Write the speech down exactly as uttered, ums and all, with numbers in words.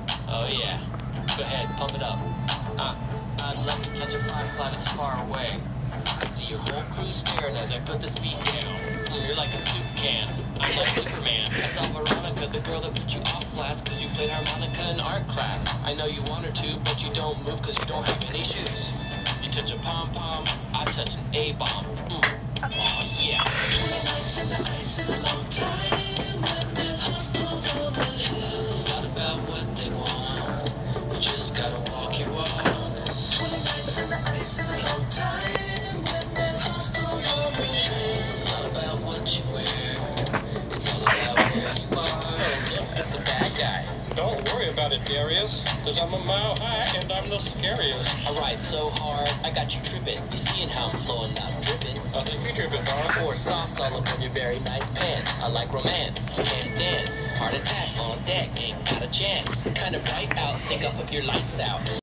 Oh yeah. Go ahead, pump it up. Uh, I'd love to catch a firefly that's far away. I see your whole crew staring as I put the speed down. Mm, you're like a soup can. I'm like Superman. I saw Veronica, the girl that put you off last because you played harmonica in art class. I know you want her to, but you don't move because you don't have any shoes. You touch a pom-pom, I touch an A-bomb. Mm. Aw, yeah. twenty nights in the ice is a long time. When there's hostiles on the hill. It's not about what they want. You just gotta walk your walk. twenty nights in the ice is a long time. When there's hostiles on the hill. It's not about what you wear. It's all about where you are. Oh, look, it's a bad guy. Don't worry about it, Darius, because I'm a mile high and I'm the scariest. I ride so hard, I got you tripping. You seeing how I'm flowing, not dripping. I think you tripping, dog. Pour sauce all up on your very nice pants. I like romance, you can't dance. Heart attack on deck, ain't got a chance. Kinda bright out, think I'll put your lights out.